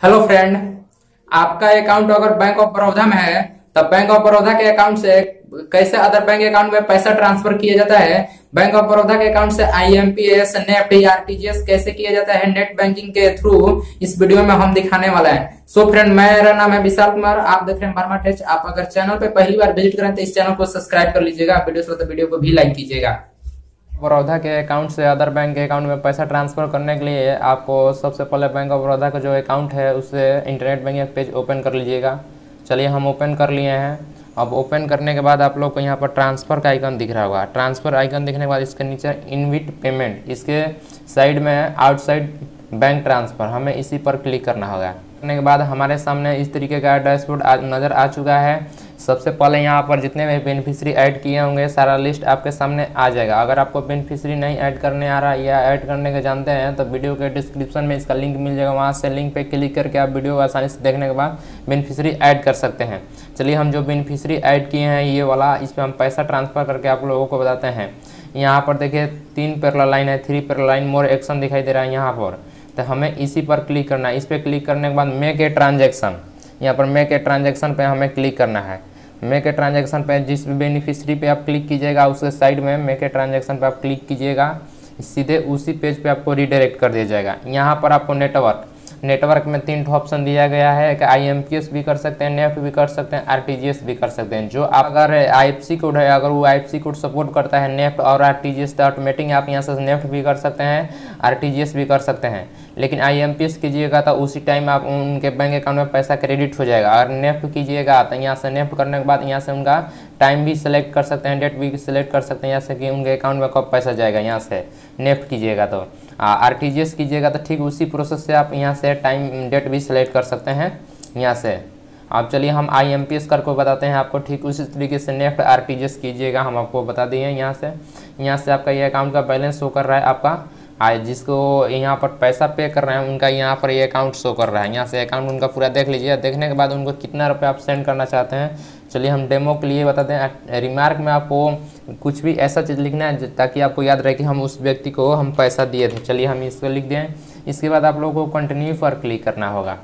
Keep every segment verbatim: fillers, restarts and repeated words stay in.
Hello friend, आपका account अगर bank of Baroda में है तब बैंक ऑफ बड़ौदा के अकाउंट से कैसे अदर बैंक अकाउंट में पैसा ट्रांसफर किया जाता है, बैंक ऑफ बड़ौदा के अकाउंट से आईएमपीएस, नेफ्ट या आरटीजीएस कैसे किया जाता है नेट बैंकिंग के थ्रू, इस वीडियो में हम दिखाने वाला है। सो फ्रेंड, मेरा नाम है विशाल कुमार, आप देख रहे हैं वर्मा टेच। आप अगर चैनल पे पहली बार विजिट करें तो इस चैनल को सब्सक्राइब कर लीजिएगा, वीडियो तो वीडियो को भी लाइक कीजिएगा। बड़ौदा के अकाउंट से अदर बैंक के अकाउंट में पैसा ट्रांसफर करने के लिए आपको सबसे पहले बैंक ऑफ बड़ौदा का जो अकाउंट है उससे इंटरनेट बैंकिंग पेज ओपन कर लीजिएगा। चलिए हम ओपन कर लिए हैं। अब ओपन करने के बाद आप लोग को यहाँ पर ट्रांसफ़र का आइकन दिख रहा होगा। ट्रांसफ़र आइकन दिखने के बाद इसके नीचे इनविट पेमेंट, इसके साइड में आउटसाइड बैंक ट्रांसफ़र, हमें इसी पर क्लिक करना होगा। करने के बाद हमारे सामने इस तरीके का डैशबोर्ड नज़र आ चुका है। सबसे पहले यहाँ पर जितने भी बेनिफिशियरी ऐड किए होंगे सारा लिस्ट आपके सामने आ जाएगा। अगर आपको बेनिफिशियरी नहीं ऐड करने आ रहा या ऐड करने के जानते हैं तो वीडियो के डिस्क्रिप्शन में इसका लिंक मिल जाएगा, वहाँ से लिंक पे क्लिक करके आप वीडियो आसानी से देखने के बाद बेनिफिशियरी ऐड कर सकते हैं। चलिए हम जो बेनिफिशियरी ऐड किए हैं ये वाला, इस पर हम पैसा ट्रांसफ़र करके आप लोगों को बताते हैं। यहाँ पर देखिए तीन पैरेलल लाइन है, three parallel line more action दिखाई दे रहा है यहाँ पर, तो हमें इसी पर क्लिक करना है। इस पर क्लिक करने के बाद मेक ए ट्रांजैक्शन, यहाँ पर मेक ए ट्रांजैक्शन पे हमें क्लिक करना है। मेक ए ट्रांजैक्शन पे जिस बेनिफिशियरी पे आप क्लिक कीजिएगा उसके साइड में मेक ए ट्रांजैक्शन पे आप क्लिक कीजिएगा, सीधे उसी पेज पे आपको रिडायरेक्ट कर दिया जाएगा। यहाँ पर आपको नेटवर्क नेटवर्क में तीन ऑप्शन दिया गया है कि आईएमपीएस भी कर सकते हैं, नेफ्ट भी कर सकते हैं, आरटीजीएस भी कर सकते हैं। जो आप अगर आईएफसी कोड है, अगर वो आईएफसी कोड सपोर्ट करता है नेफ्ट और आरटीजीएस तो ऑटोमेटिक आप यहाँ से नेफ्ट भी कर सकते हैं, आरटीजीएस भी कर सकते हैं। लेकिन आईएमपीएस कीजिएगा तो उसी टाइम आप उनके बैंक अकाउंट में पैसा क्रेडिट हो जाएगा। और नेफ्ट कीजिएगा तो यहाँ से नेफ्ट करने के बाद यहाँ से उनका टाइम भी सिलेक्ट कर सकते हैं, डेट भी सिलेक्ट कर सकते हैं, यहाँ से कि उनके अकाउंट में कब पैसा जाएगा। यहाँ से नेफ्ट कीजिएगा तो आरटीजीएस कीजिएगा तो ठीक उसी प्रोसेस से आप यहाँ से टाइम डेट भी सिलेक्ट कर सकते हैं यहाँ से। अब चलिए हम आईएमपीएस कर को बताते हैं आपको। ठीक उसी तरीके से नेफ्ट आरटीजीएस कीजिएगा, हम आपको बता दिए हैं। यहाँ से यहाँ से आपका ये अकाउंट का बैलेंस शो कर रहा है आपका, आज जिसको यहाँ पर पैसा पे कर रहे हैं उनका यहाँ पर ये अकाउंट शो कर रहा है। यहाँ से अकाउंट उनका पूरा देख लीजिए। देखने के बाद उनको कितना रुपये आप सेंड करना चाहते हैं, चलिए हम डेमो के लिए बताते हैं। रिमार्क में आपको कुछ भी ऐसा चीज़ लिखना है ताकि आपको याद रहे कि हम उस व्यक्ति को हम पैसा दिए थे। चलिए हम इसको लिख दें। इसके बाद आप लोगों को कंटिन्यू पर क्लिक करना होगा।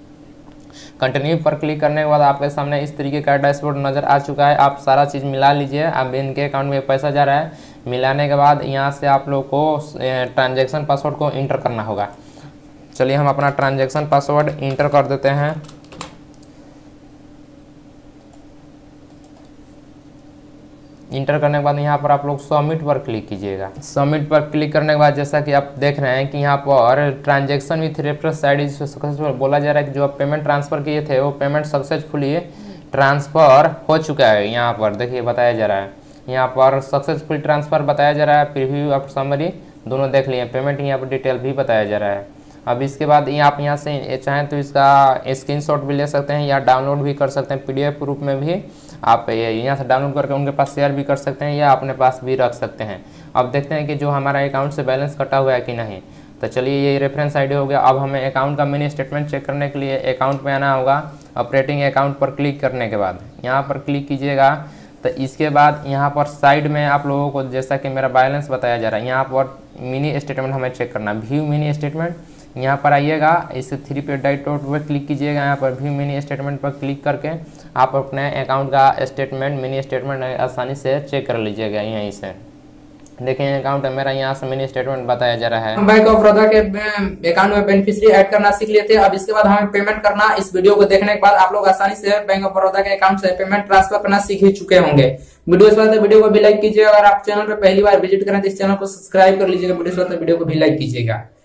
कंटिन्यू पर क्लिक करने के बाद आपके सामने इस तरीके का डैशबोर्ड नज़र आ चुका है। आप सारा चीज़ मिला लीजिए। अब इनके अकाउंट में पैसा जा रहा है, मिलाने के बाद यहाँ से आप लोग को ट्रांजैक्शन पासवर्ड को इंटर करना होगा। चलिए हम अपना ट्रांजैक्शन पासवर्ड इंटर कर देते हैं। इंटर करने के बाद यहाँ पर आप लोग सबमिट पर क्लिक कीजिएगा। सबमिट पर क्लिक करने के बाद जैसा कि आप देख रहे हैं कि यहाँ पर transaction with reference ID successful बोला जा रहा है कि जो आप पेमेंट ट्रांसफ़र किए थे वो पेमेंट सक्सेसफुली ट्रांसफ़र हो चुका है। यहाँ पर देखिए बताया जा रहा है, यहाँ पर सक्सेसफुल ट्रांसफ़र बताया जा रहा है, प्रीव्यू और समरी दोनों देख लिए। पेमेंट यहाँ पर डिटेल भी बताया जा रहा है। अब इसके बाद ये आप यहाँ से चाहें तो इसका स्क्रीनशॉट भी ले सकते हैं या डाउनलोड भी कर सकते हैं। पीडीएफ रूप में भी आप यहाँ से डाउनलोड करके उनके पास शेयर भी कर सकते हैं या अपने पास भी रख सकते हैं। अब देखते हैं कि जो हमारा अकाउंट से बैलेंस कटा हुआ है कि नहीं। तो चलिए ये रेफरेंस आईडी हो गया। अब हमें अकाउंट का मिनी स्टेटमेंट चेक करने के लिए अकाउंट में आना होगा। ऑपरेटिंग अकाउंट पर क्लिक करने के बाद यहाँ पर क्लिक कीजिएगा तो इसके बाद यहाँ पर साइड में आप लोगों को जैसा कि मेरा बैलेंस बताया जा रहा है, यहाँ पर मिनी स्टेटमेंट हमें चेक करना। व्यू मिनी स्टेटमेंट, यहाँ पर आइएगा, इस थ्री पे डाइट डॉट पर क्लिक कीजिएगा। यहाँ पर व्यू मिनी स्टेटमेंट पर क्लिक करके आप अपने अकाउंट का स्टेटमेंट मिनी स्टेटमेंट आसानी से चेक कर लीजिएगा। यहीं से देखिए अकाउंट है मेरा, यहाँ से मिनी स्टेटमेंट बताया जा रहा है। बैंक ऑफ बड़ौदा के अकाउंट में बेनिफिशियरी ऐड करना सीख लेते हैं। अब इसके बाद हमें पेमेंट करना। इस वीडियो को देखने के बाद आप लोग आसानी से बैंक ऑफ बड़ौदा के अकाउंट से पेमेंट ट्रांसफर करना सीख ही चुके होंगे। वीडियो इस बात वीडियो को भी लाइक कीजिएगा। अगर आप चैनल पर पहली बार विजिट करें तो इस चैनल को सब्सक्राइब कर लीजिएगा। वीडियो इस बात वीडियो को भी लाइक कीजिएगा।